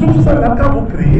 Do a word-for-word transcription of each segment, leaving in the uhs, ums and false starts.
tout cela, quand vous créez,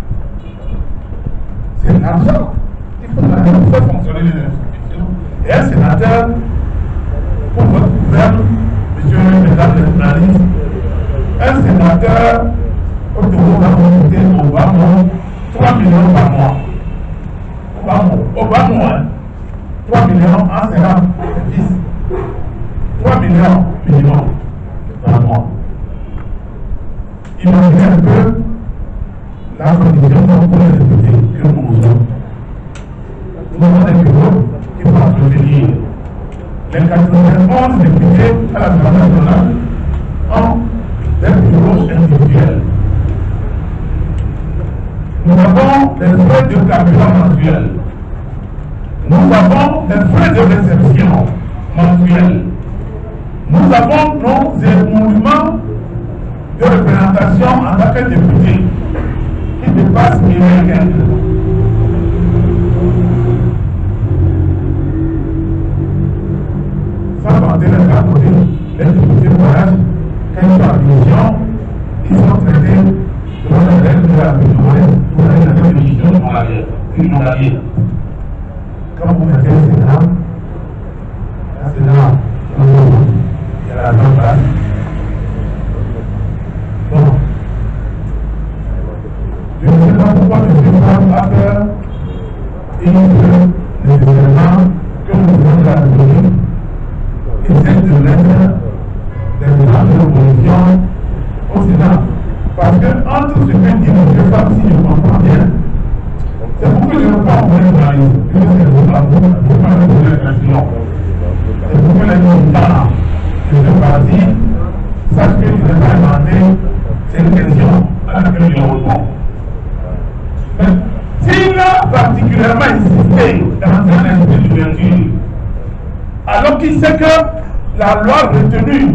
c'est l'argent. Il faut faire fonctionner les institutions. Et un sénateur, pour votre gouverne, monsieur, mesdames les journalistes, un sénateur au Togo va vous coûter au bas mot trois millions par mois. Au bas mot, au bas mot, hein. trois millions en Sénat, c'est dix. trois millions minimum par mois. Imaginez un peu la condition pour les députés que nous avons. Nous avons des bureaux qui vont entretenir les quatre-vingt-onze députés à l'Assemblée nationale ont des bureaux individuels. Nous avons des frais de carburant mensuels. Nous avons des frais de réception mensuels. Nous avons nos émoluments de représentation en tant que député qui dépassent les règles. Sans compter les cas côté, les députés voyagent, quand ils sont en division, ils sont traités selon les règles de la mission pour les décisions journalières. Quand vous mettez le Sénat, le Sénat, il y a la grande place. Bon. Je ne sais pas pourquoi je suis pas à faire et les événements que nous devons la République essaient de mettre des gens de l'opposition au Sénat. Parce que entre ce que dit M. Fab, si je comprends bien, c'est pour que je ne veux pas envoyer dans les que c'est pour la vous, pour pas me poser la question. C'est pour que les militants de ce parti sachent que je n'ai pas inventé cette question à laquelle je réponds. S'il a particulièrement insisté dans un esprit d'ouverture, alors qu'il sait que la loi retenue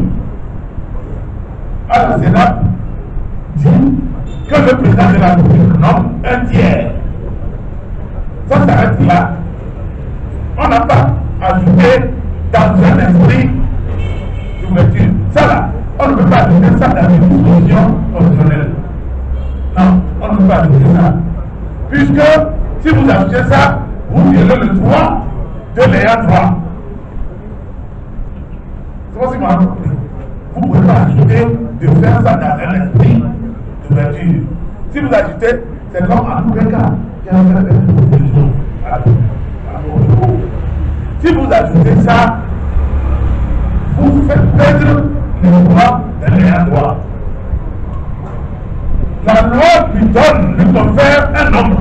à la Sénat dit que le président de la République nomme un tiers. Ça s'arrête là. On n'a pas ajouté dans un esprit d'ouverture. Ça là, on ne peut pas ajouter ça dans une disposition constitutionnelle. Non, on ne peut pas ajouter ça. Puisque si vous ajoutez ça, vous violez le droit de l'ayant droit. C'est pas si mal compris. Vous ne pouvez pas ajouter de faire ça dans un esprit d'ouverture. Si vous ajoutez, c'est comme en tous les cas. Si vous ajoutez ça, vous faites perdre les droits de l'ayant droit. La loi lui donne, lui confère un nombre.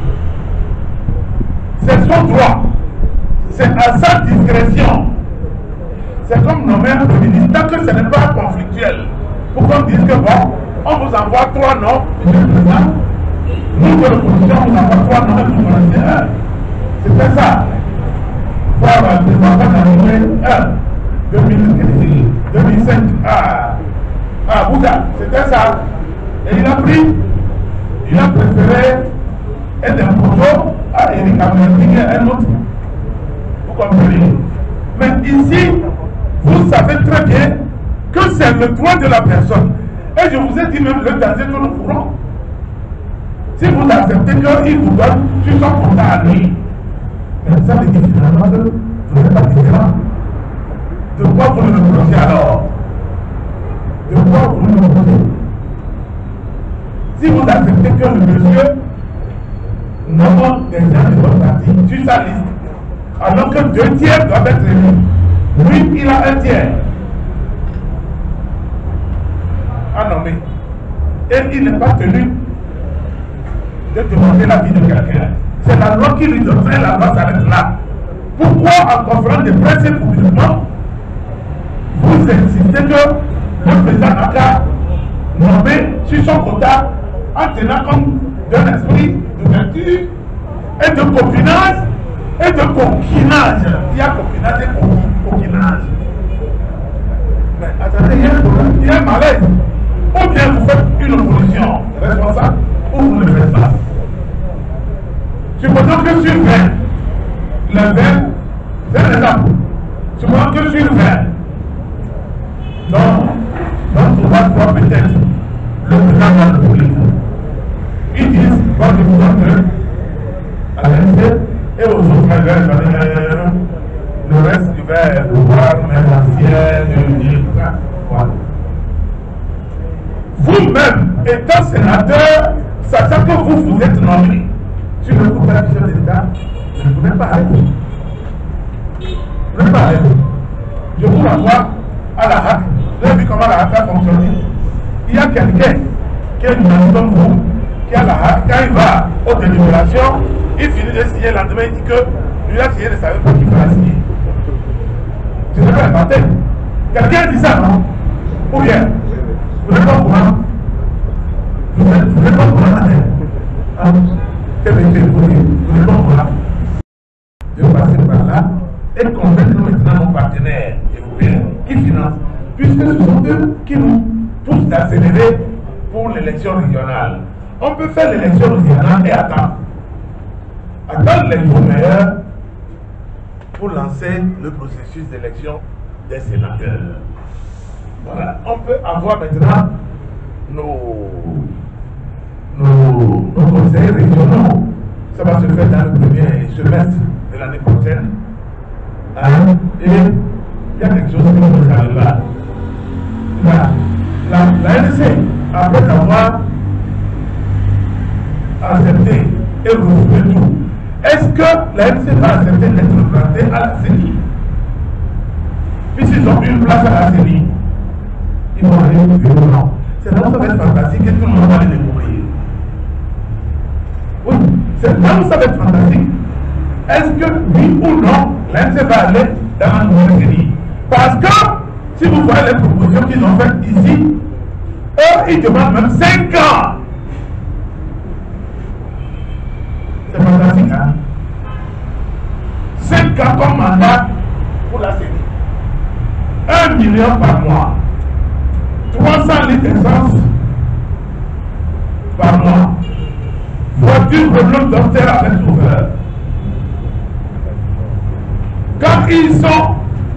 C'est son droit. C'est à sa discrétion. C'est comme nommer un premier ministre. Tant que ce n'est pas conflictuel, pour qu'on dise que bon, on vous envoie trois noms, monsieur le président. Nous, de l'opposition, on envoie trois noms et vous connaissez un. C'était ça. Pour avoir des enfants d'arriver un. deux mille cinq à, à Bouddha. C'était ça. Et il a pris, il a préféré être un poteau à Eric Amerling et un autre. Vous comprenez? Mais ici, vous savez très bien que c'est le droit de la personne. Et je vous ai dit même le danger que nous courons. Si vous acceptez qu'il vous donne sur son quota à lui, mais ça veut dire finalement que vous n'êtes pas différent. De quoi vous le reprochez alors? De quoi vous le reprochez? Si vous acceptez que le monsieur nomme des gens de votre parti sur sa liste, alors que deux tiers doivent être élus, lui, il a un tiers à nommer. Et il n'est pas tenu de demander l'avis de quelqu'un. C'est la loi qui lui donne, la loi s'arrête là. Pourquoi en conférence de presse et publiquement, vous insistez que le président n'a qu'à nommer sur son quota en tenant compte d'un esprit d'ouverture et de copinage et de coquinage. Il y a copinage et coquinage. Mais attendez, il y a un problème, il y a un malaise. Ou bien vous faites une opposition responsable, ou vous ne le faites pas. Supposons que sur vingt, le vingt, c'est un exemple. Supposons que sur vingt, donc, donc on va voir peut-être le président de la République. vais donner le reste, je vais pouvoir mettre l'ancienne, voilà. Vous-même, étant sénateur, sachant que vous vous êtes nommé sur le groupe d'affichage de l'État, je ne pouvais pas aller. Je ne pouvais pas aller. Je vous renvoie à la H A C. Vous avez vu comment la H A C a fonctionné. Il y a quelqu'un qui est une comme vous, qui a la H A C, quand il va aux délibérations, il finit de signer, le lendemain il dit que lui a signé, ne savait pas qu'il fallait signer. Je ne sais pas inventé. Quelqu'un dit ça, non? Ou bien, vous n'êtes pas au courant? Vous n'êtes pas au courant? Ah, c'est bien, vous n'êtes pas au courant? Je vais passer par là et convaincre maintenant nos partenaires européens qui financent, puisque ce sont eux qui nous poussent d'accélérer pour l'élection régionale. On peut faire l'élection régionale et attendre. Attendre les jours meilleurs pour lancer le processus d'élection des sénateurs. Voilà, on peut avoir maintenant nos, nos, nos conseils régionaux. Ça va se faire dans le premier semestre de l'année prochaine. Hein? Et il y a quelque chose que vous ne savez pas. La, la, la N C, après avoir accepté et refusé tout, est-ce que la N C va accepter d'être représentée à la C E N I? Puisqu'ils ont une place à la C E N I, ils vont aller au bureau, non. C'est là où ça va être fantastique et tout le monde va les découvrir. Oui, c'est là où ça va être fantastique. Est-ce que oui ou non, la N C va aller dans la nouvelle C E N I? Parce que si vous voyez les propositions qu'ils ont faites ici, eux, ils demandent même cinq ans. C'est fantastique, hein? cinq ans comme mandat pour la C E N I. un million par mois. trois cents litres d'essence par mois. Voiture de docteur avec chauffeur. Quand ils sont...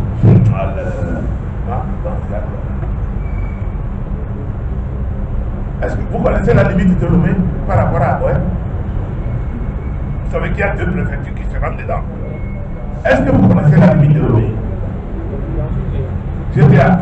Est-ce que vous connaissez la limite de Lomé par rapport à Aboy? Vous savez qu'il y a deux préfectures qui se rentrent dedans. Est-ce que vous connaissez la limite de Lomé? Je dis à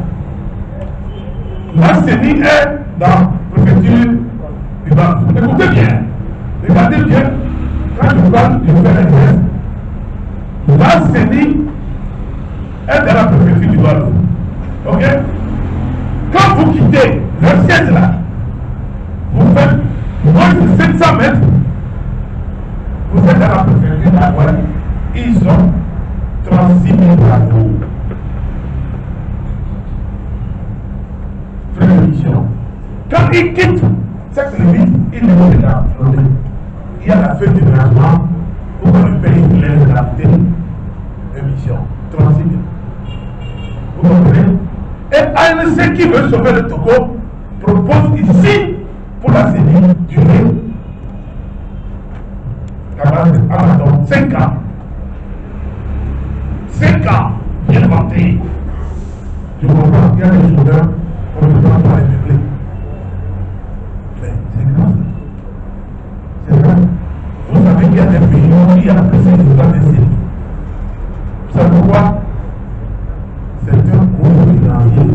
la C E N I est dans la préfecture du Bam. Écoutez bien, regardez bien, quand je parle, je fais les gestes. La C E N I est dans la préfecture du Bam. Ok? Quand vous quittez le siège là, vous faites moins de sept cents mètres, vous êtes dans la préfecture d'Aouai. Ils ont trente-six mille drapeaux. Quand ils quittent cette limite, ils ne vont pas. Il y a la feuille de déménagement pour que le pays lève la d'émission. trente-six mille. Vous comprenez? Et A N C qui veut sauver le Togo propose ici pour la C E N I durée cinq ans. cinq ans, bien compté. Je comprends qu'il y a des chômeurs. On ne peut pas les peupler. Mais c'est grave. C'est grave. Vous savez qu'il y a des pays où il y a plus de cinquante décennies. Vous savez pourquoi? C'est un gros financier.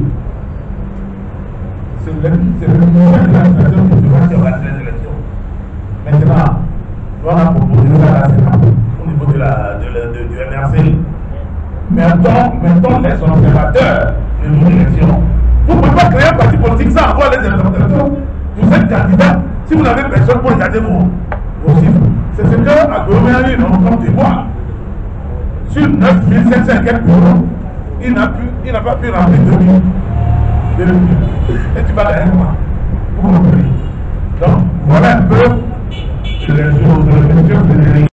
C'est le mouvement de l'administration qui se fait organiser les élections. Maintenant, on a proposé ça à la Sénat au niveau de la, de la, de, du M R C. Mettons, mettons les observateurs de nos élections. Vous ne pouvez pas créer un parti politique sans avoir les observateurs. Vous êtes candidat. Si vous n'avez personne pour regarder vos, vos chiffres, c'est ce que Agbomé a eu comme témoin. Sur neuf mille sept cents quelques euros, il n'a pas pu remplir deux mille. Et tu vas derrière moi. Vous comprenez? Donc, voilà un peu les choses de